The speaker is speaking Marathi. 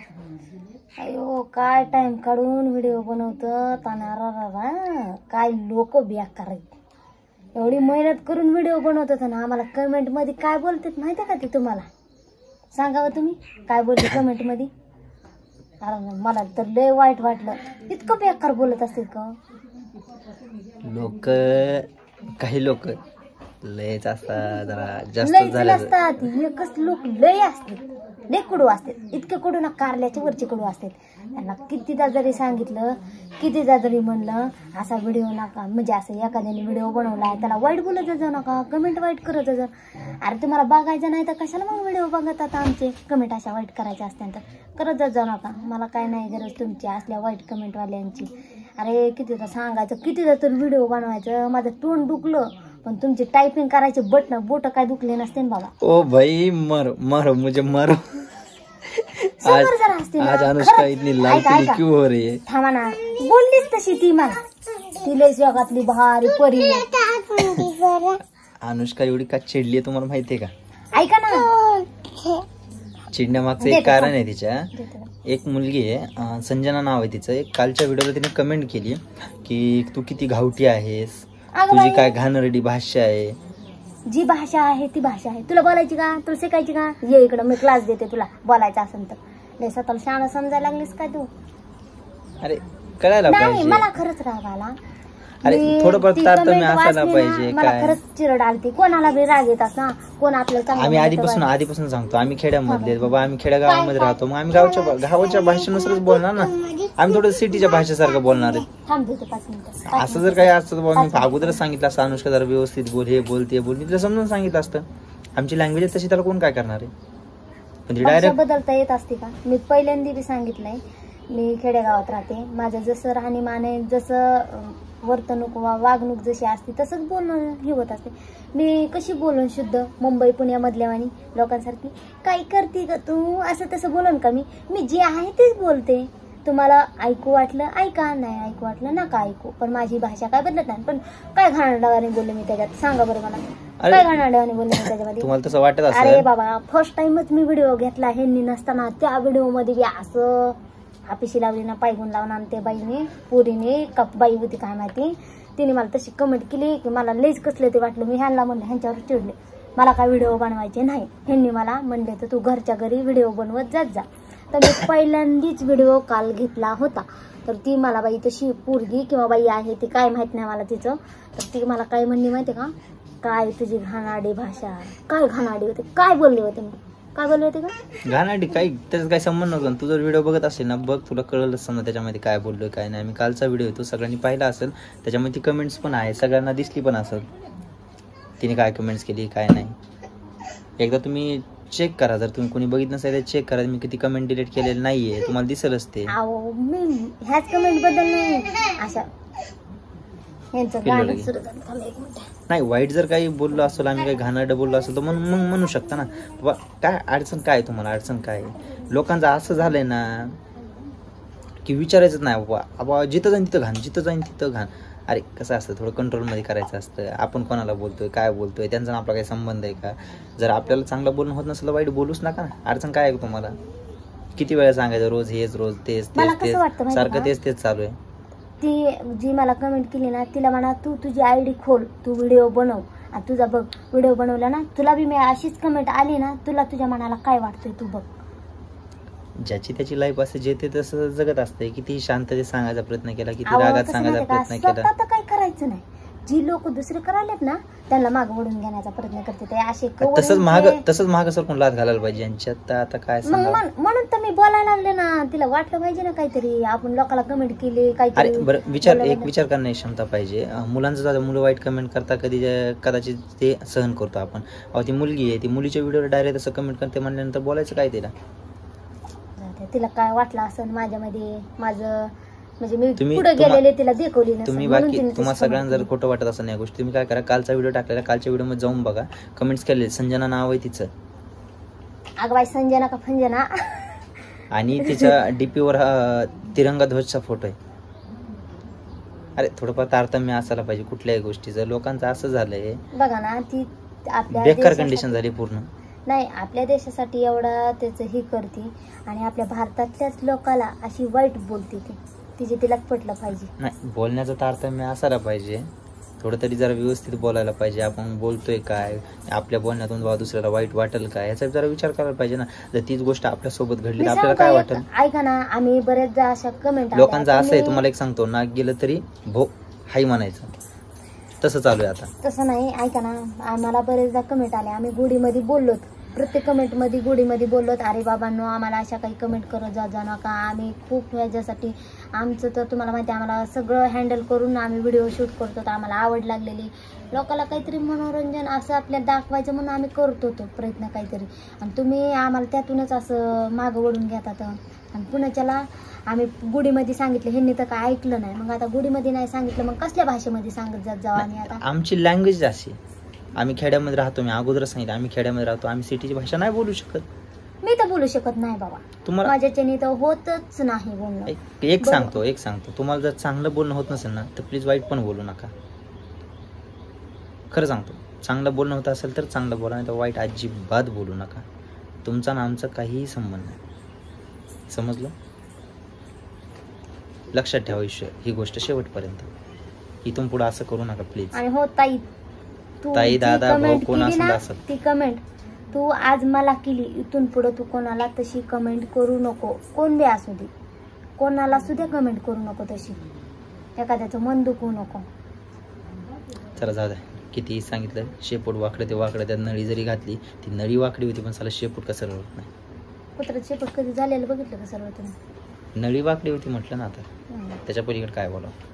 अयो काय टाइम काढून व्हिडिओ बनवतात आणि काय लोक बेकार आहेत. एवढी मेहनत करून व्हिडिओ बनवतात आणि आम्हाला कमेंट मध्ये काय बोलतात माहिती का? ते तुम्हाला सांगावं तुम्ही काय बोलले कमेंट मध्ये. अरे मला तर लय वाईट वाटलं. इतकं बेकार बोलत असतील का लोक? काही लोक लयच असतात, जरा जास्त लय झालं असतात. एकच लोक लय असतात, लय कडू असतात. इतके कडू ना कारल्याच्या वरचे कडू असतात. त्यांना कितीदा जरी सांगितलं, कितीदा जरी म्हणलं असा व्हिडिओ नका, म्हणजे असं एखाद्याने व्हिडिओ बनवलाय त्याला वाईट बोलत जाऊ नका, कमेंट वाईट करत जा. अरे तुम्हाला बघायचं नाही तर कशाला मग व्हिडिओ बघतात? आमचे कमेंट अशा वाईट करायच्या असत्या तर करत जाऊ नका. मला काय नाही गरज तुमची असल्या वाईट कमेंटवाल्यांची. अरे कितीदा सांगायचं, कितीदा तर व्हिडिओ बनवायचं. माझं तोंड दुखलं पण तुमची टायपिंग करायचे बोट काय दुखले नसते बाबा. ओ भाई मरो मरो मुझे मरो. आज अनुष्का इतनी लाल पीली क्यों हो रही है? थांबा ना, बोललीच तशी ती मला. ती लय जगातली भारी परी. अनुष्का एवढी का चिडली आहे तुम्हाला माहितीये का? ऐका ना, चिडण्यामागचं एक कारण आहे तिच्या. एक मुलगी आहे, संजना नाव आहे तिचं. एक कालच्या व्हिडिओला तिने कमेंट केली की तू किती घावटी आहेस, तुझी काय घाणेरडी भाषा आहे. जी भाषा आहे ती भाषा आहे. तुला बोलायची का? तुला शिकायची का? ये इकडं, मी क्लास देते तुला बोलायचं असेल तर. लय स्वतःला शाळा समजायला लागलीस काय तू? अरे कळायला नाही, पाहिजे. मला खरंच राग आला. अरे थोडंफार तारतम्य असायला पाहिजे. मला काय खरंच चिरड आलती. कोणाला बी राग येत असता, कोण आपल्याला चांगलं आम्ही म्हणतं आधीपासून सांगतो, आम्ही खेड्यामधले बाबा, आम्ही खेड्यागावामध्ये राहतो. मग आम्ही गावाच्या भाषेनुसारच बोलणार ना. आम्ही थोडं सिटीच्या भाषेसारखं बोलणार आहे. थांब देते 5 मिनिटं. असं जर काही असतं तर मी अगोदरच सांगितलं असतं, अनुष्का जरा व्यवस्थित बोल, हे बोल ते बोल, तिला समजून सांगितलं असतं. आमची लँग्वेज आहे तशी, त्याला कोण काय करणार आहे? पण ती भाषा डायरेक्ट बदलता येत असते का? मी पहिल्यांदा बी सांगितलंय, मी खेडेगावात राहते. माझं जसं राहणीमान आहे, जसं वर्तणूक वागणूक जशी असते तसंच बोलणं हे होत असते. मी कशी बोलून शुद्ध मुंबई पुण्यामधल्या वाणी लोकांसारखी काय करते का तू असं तसं बोलन का? मी जे आहे तेच बोलते. तुम्हाला ऐकू वाटलं ऐका, नाही ऐकू वाटलं नका ऐकू. पण माझी भाषा काय बदलत नाही. पण काय घाणेरड्याने बोलले मी त्याच्यात? सांगा बरं मला, काय घाणेरड्याने बोलले मी त्याच्यामध्ये? तुम्हाला तसं वाटत असेल. अरे बाबा, फर्स्ट टाइमच मी व्हिडिओ घेतला ह्यांनी नसताना. त्या व्हिडिओ मध्ये बी असं हापिशी लावली ना, पायगुण लावून. आणि ते बाईने पोरीने का बाई होती काय माहिती, तिने मला तशी कमेंट केली की मला लईच कसले ते वाटलं. मी ह्यांना म्हणलं, ह्यांच्यावर चिडले. मला काय व्हिडिओ बनवायचे नाही. ह्यांनी मला म्हणले तर तू घरच्या घरी व्हिडिओ बनवत जात जा. तर मी पहिल्यांदाच व्हिडिओ काल घेतला होता. तर ती मला बाई तशी पोरगी किंवा बाई आहे ती काय माहित नाही मला तिचं. तर ती मला काय म्हणली माहिती का? काय तुझी घाणाडी भाषा, काय घाणाडी होते, काय बोलले होते मी, काय बोलले होते का? घाणाडी काही त्याचा काही संबंध नव्हता. तू जर व्हिडिओ बघत असेल ना, बघ, तुला कळलंच समजा त्याच्यामध्ये काय बोललोय काय नाही. मी कालचा व्हिडिओ तो सगळ्यांनी पाहिला असेल, त्याच्यामध्ये ती कमेंट्स पण आहे, सगळ्यांना दिसली पण असेल तिने काय कमेंट्स केली काय नाही. एकदा तुम्ही चेक करा, जर तुम्ही कोणी बघितलं नसेल तर चेक करा. मी किती कमेंट डिलीट केलेले नाहीये, तुम्हाला दिसेलच ते. मी ह्याच कमेंट बद्दल नाही अशा नाही, वाईट जर काही बोललो असेल, आम्ही काही घाणेरडं बोललो असेल तर मग म्हणू शकता ना बाबा काय अडचण काय, तुम्हाला अडचण काय. लोकांचं असं झालंय ना की विचारायचंच नाही बाबा, जिथं जाईन तिथं घाण, जिथं जाईन तिथं घाण. अरे कसं असतं, थोडं कंट्रोलमध्ये करायचं असतं. आपण कोणाला बोलतोय, काय बोलतोय, त्यांचा आपला काही संबंध आहे का? जर आपल्याला चांगलं बोलणं होत नसेल तर वाईट बोलूच नका ना. अडचण काय आहे तुम्हाला? किती वेळा सांगायचं, रोज हेच, रोज तेच सारखं तेच चालू आहे. ती जी मला कमेंट केली ना, तिला म्हणा तू तुझी आयडी खोल, तू व्हिडिओ बनव आणि तुझा बघ व्हिडिओ बनवला ना, तुला बी मी अशीच कमेंट आली ना, तुला तुझ्या मनाला काय वाटतंय तू बघ. ज्याची त्याची लाईफ असते, जे ते तसं जगत असते. किती शांततेत सांगायचा प्रयत्न केला, किती रागात सांगायचा प्रयत्न केला, आता काय करायचं नाही. जी लोक दुसरे करायलेत ना त्यांना माग वळून घेण्याचा प्रयत्न करते ते असे. तसंच माग सरकून लात घालायला पाहिजे यांच्यात. आता काय म्हणून तर मी बोलायला लागले ना. तिला वाटलं पाहिजे ना काहीतरी, आपण लोकांना कमेंट केली काहीतरी. अरे बरं, विचार करण्याची क्षमता पाहिजे. मुलांचं मुलं वाईट कमेंट करता, कदाचित ते सहन करतो आपण. अहो ती मुलगी आहे, ती मुलीच्या व्हिडिओला डायरेक्ट असं कमेंट करते म्हणल्यानंतर बोलायचं काय तिला? तिला काय वाटलं असं माझ्यामध्ये, माझं म्हणजे मी पुढे गेलेले तिला देखवली नाही. तुम्ही बाकी तुम्हाला सगळ्यांना जर खोटं वाटत असं नाही गोष्ट, तुम्ही काय करा, कालचा व्हिडिओ टाकलेला, कालच्या व्हिडिओ मध्ये जाऊन बघा, कमेंट्स केलेले. संजना नाव आहे तिचं. अगं बाई, संजना का फंजना. आणि तिच्या डीपीवर तिरंगा ध्वजचा फोटो आहे. अरे थोडंफार तारतम्य असायला पाहिजे कुठल्याही गोष्टीचं. लोकांचं असं झालंय बघा ना, ती आपल्या बेकार कंडिशन झाली पूर्ण. नाही आपल्या देशासाठी एवढा त्याचं ही करते आणि आपल्या भारतातल्याच लोकाला अशी वाईट बोलते ती, तिचे तिलाच पटलं पाहिजे. नाही बोलण्याचा तारतम्य असायला पाहिजे, थोडं तरी जरा व्यवस्थित बोलायला पाहिजे. आपण बोलतोय काय, आपल्या बोलण्यातून बाबा दुसऱ्याला वाईट वाटेल काय, याचा जरा विचार करायला पाहिजे ना. जर तीच गोष्ट आपल्यासोबत घडली मी तर आपल्याला सांगू काय का वाटेल? एक, ऐका ना, आम्ही बरेचदा अशा कमेंट लोकांचं असं आहे, तुम्हाला एक सांगतो, नाक गेलं तरी भो हाय म्हणायचं, तसं चालू आहे आता. तसं नाही, ऐका ना, आम्हाला बरेचदा कमेंट आले, आम्ही गुढीमध्ये बोललोत, प्रत्येक कमेंटमध्ये गुढीमध्ये बोललोत, अरे बाबांनो आम्हाला अशा काही कमेंट करत जा नका, आम्ही खूप ह्याच्यासाठी आमचं तर तुम्हाला माहिती आहे, आम्हाला सगळं हँडल करून आम्ही व्हिडिओ शूट करतो, आम्हाला आवड लागलेली, लोकांना काहीतरी मनोरंजन असं आपल्या दाखवायचं म्हणून आम्ही करत होतो प्रयत्न काहीतरी, आणि तुम्ही आम्हाला त्यातूनच असं मागं वळून घेतात. आणि पुण्याच्याला आम्ही गुढीमध्ये सांगितलं, ह्यांनी तर काय ऐकलं नाही, मग आता गुढीमध्ये नाही सांगितलं मग कसल्या भाषेमध्ये सांगत जात जाऊ. आणि आता आमची लँग्वेज अशी, आम्ही खेड्यामध्ये राहतो, मी अगोदर सांगितलं आम्ही खेड्यामध्ये राहतो, आम्ही सिटीची भाषा नाही बोलू शकत. मी तर बोलू शकत नाही बाबा, तुम्हाला माझ्याच्याने तर होतच नाही बोलणं. एक सांगतो, तुम्हाला जर चांगलं बोलणं होत नसेल ना तर प्लीज वाईट पण बोलू नका. खरं सांगतो, चांगलं बोलणं होत असेल तर चांगलं बोला, नाही तर वाईट अजिबात बोलू नका. तुमचा ना आमचा काहीही संबंध नाही, समजलं? लक्षात ठेवा ही गोष्ट शेवटपर्यंत, इथून पुढे असं करू नका प्लीज. आणि हो ताई, तू ताई, दादा, भाऊ, कमेंट कोण केली असेल ना, असं. ती कमेंट तू आज मला केली, इथून पुढे तू कोणाला तशी कमेंट करू नको, कोण बी असू दे, कोणाला सुद्धा कमेंट करू नको तशी, एखाद्याचं मन दुखवू नको. चला जाऊ द्या, कितीही सांगितलं, शेपूट वाकडं ते वाकडं, त्यात नळी जरी घातली ती नळी वाकडी होती, पण साला शेपूट कसं होत नाही. कुत्र्याचं शेपूट कधी झालेलं बघितलं का सर्व तुम्ही? नळी वाकडी होती म्हटलं ना, आता त्याच्या पलीकडे काय बोलावं.